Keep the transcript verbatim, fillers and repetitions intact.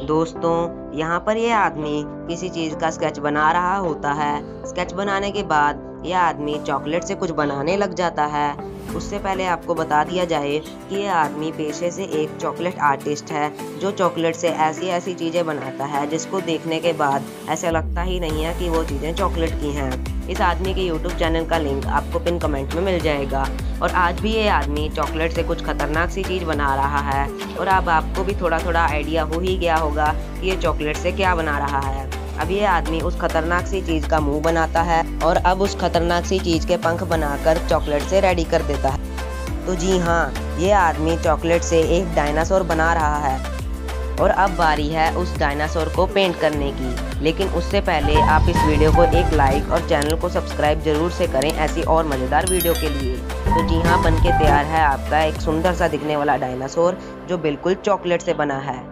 दोस्तों यहाँ पर ये आदमी किसी चीज़ का स्केच बना रहा होता है। स्केच बनाने के बाद ये आदमी चॉकलेट से कुछ बनाने लग जाता है। उससे पहले आपको बता दिया जाए कि ये आदमी पेशे से एक चॉकलेट आर्टिस्ट है, जो चॉकलेट से ऐसी ऐसी चीज़ें बनाता है जिसको देखने के बाद ऐसा लगता ही नहीं है कि वो चीज़ें चॉकलेट की हैं। इस आदमी के यूट्यूब चैनल का लिंक आपको पिन कमेंट में मिल जाएगा। और आज भी ये आदमी चॉकलेट से कुछ खतरनाक सी चीज़ बना रहा है। और अब आपको भी थोड़ा थोड़ा आइडिया हो ही गया होगा कि ये चॉकलेट से क्या बना रहा है। अब ये आदमी उस खतरनाक सी चीज़ का मुंह बनाता है और अब उस खतरनाक सी चीज़ के पंख बनाकर चॉकलेट से रेडी कर देता है। तो जी हाँ, ये आदमी चॉकलेट से एक डायनासोर बना रहा है। और अब बारी है उस डायनासोर को पेंट करने की। लेकिन उससे पहले आप इस वीडियो को एक लाइक और चैनल को सब्सक्राइब जरूर से करें ऐसी और मज़ेदार वीडियो के लिए। तो जी हाँ, बन के तैयार है आपका एक सुंदर सा दिखने वाला डायनासोर जो बिल्कुल चॉकलेट से बना है।